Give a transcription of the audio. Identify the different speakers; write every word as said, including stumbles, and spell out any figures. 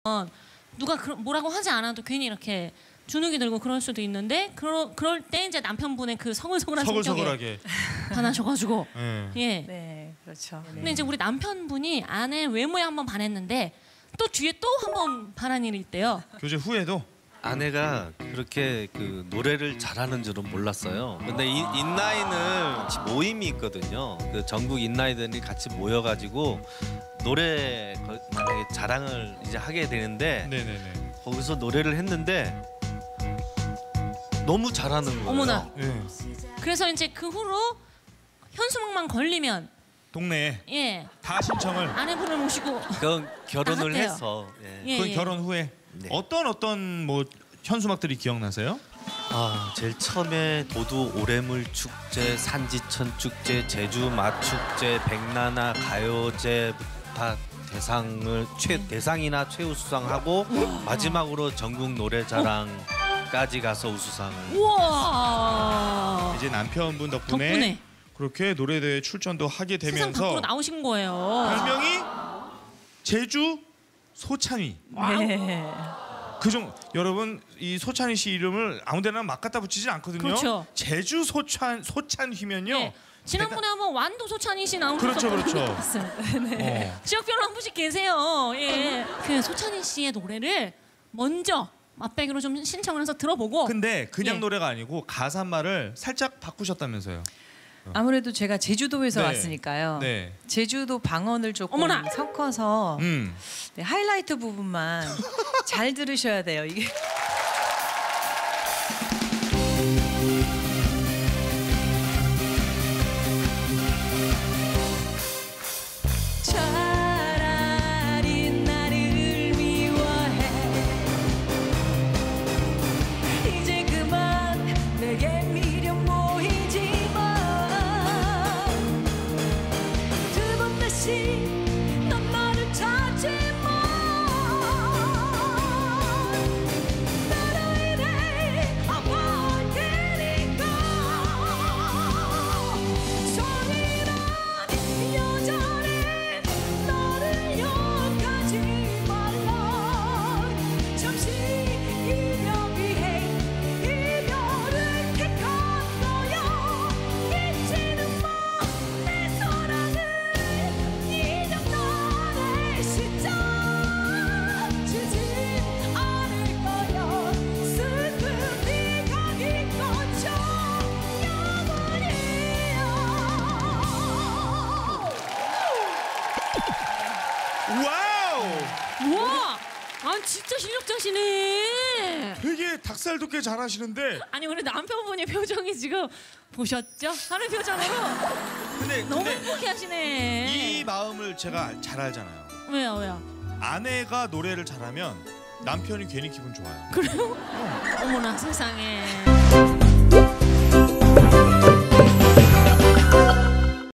Speaker 1: 누가 그, 뭐라고 하지 않아도 괜히 이렇게 주눅이 들고 그럴 수도 있는데 그러, 그럴 때 이제 남편분의 그 서글서글한
Speaker 2: 서글서글하게
Speaker 1: 성격에 반하셔가지고
Speaker 2: 네.
Speaker 1: 예.
Speaker 3: 네, 그렇죠.
Speaker 1: 근데 이제 우리 남편분이 아내 외모에 한번 반했는데 또 뒤에 또 한번 반한 일이 있대요.
Speaker 2: 교제 후에도
Speaker 4: 아내가 그렇게 그 노래를 잘하는 줄은 몰랐어요. 근데 인, 인라인을 같이 모임이 있거든요. 그 전국 인라이들이 같이 모여가지고 노래 거- 만약에 자랑을 이제 하게 되는데
Speaker 2: 네네네.
Speaker 4: 거기서 노래를 했는데 너무 잘하는 거예요.
Speaker 1: 어머나.
Speaker 2: 예.
Speaker 1: 그래서 이제 그 후로 현수막만 걸리면
Speaker 2: 동네에
Speaker 1: 예
Speaker 2: 다 신청을.
Speaker 1: 아내분을 모시고
Speaker 4: 그건 결혼을
Speaker 1: 나갔대요.
Speaker 4: 해서 예.
Speaker 1: 예,
Speaker 2: 그
Speaker 1: 예.
Speaker 2: 결혼 후에
Speaker 4: 네.
Speaker 2: 어떤 어떤 뭐 현수막들이 기억나세요?
Speaker 4: 아 제일 처음에 도두 오래물 축제, 산지천 축제, 제주 맛축제, 백나나 가요제 다 대상을 최 대상이나 최우수상하고 마지막으로 전국 노래자랑까지 가서 우수상을.
Speaker 1: 우와
Speaker 2: 이제 남편분 덕분에,
Speaker 1: 덕분에
Speaker 2: 그렇게 노래대회 출전도 하게
Speaker 1: 세상
Speaker 2: 되면서
Speaker 1: 밖으로 나오신 거예요.
Speaker 2: 별명이 제주 소찬휘.
Speaker 3: 네.
Speaker 2: 그중 여러분 이 소찬휘 씨 이름을 아무데나 막 갖다 붙이지 않거든요.
Speaker 1: 그렇죠.
Speaker 2: 제주 소찬 소찬휘면요.
Speaker 1: 예. 지난번에 한번 완도 소찬희 씨 나온
Speaker 2: 그렇죠, 그렇죠.
Speaker 1: 네.
Speaker 2: 어.
Speaker 1: 지역별로 한 분씩 계세요. 예. 그 소찬희 씨의 노래를 먼저 맛배기로 좀 신청을 해서 들어보고.
Speaker 2: 근데 그냥
Speaker 1: 예.
Speaker 2: 노래가 아니고 가사말을 살짝 바꾸셨다면서요.
Speaker 3: 아무래도 제가 제주도에서
Speaker 2: 네.
Speaker 3: 왔으니까요.
Speaker 2: 네.
Speaker 3: 제주도 방언을 조금
Speaker 1: 어머나.
Speaker 3: 섞어서
Speaker 2: 음.
Speaker 3: 네, 하이라이트 부분만 잘 들으셔야 돼요. 이게 차라리 나를 미워해 이제 그만 내게 미련 보이지만 두 번 다시 넌 나를 찾지 마 나로 인해 아파할 테니까 성이란 여자는 너를 욕하지 말라 잠시 이별 위해 이별을 택한 거야 잊지는 마 내 사랑을 이젠 나를 시작 지진 않을 거야 슬픔이 가기 꺼져
Speaker 2: 와우!
Speaker 1: 우와! 아 진짜 실력자시네.
Speaker 2: 되게 닭살도 꽤 잘하시는데.
Speaker 1: 아니 우리 남편분의 표정이 지금 보셨죠? 하는 표정으로
Speaker 2: 근데
Speaker 1: 너무
Speaker 2: 근데
Speaker 1: 행복해하시네.
Speaker 2: 이 마음을 제가 잘 알잖아요.
Speaker 1: 왜요 왜요?
Speaker 2: 아내가 노래를 잘하면 남편이 괜히 기분 좋아요.
Speaker 1: 그래요? 어머나 세상에.